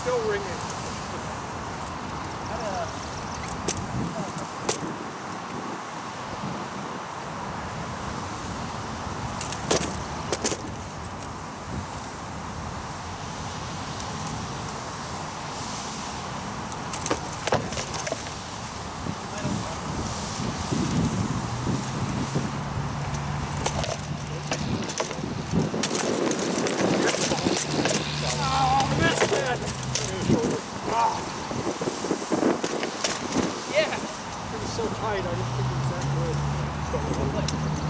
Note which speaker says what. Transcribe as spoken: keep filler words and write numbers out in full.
Speaker 1: still ringing. So tight, I didn't think it was that good.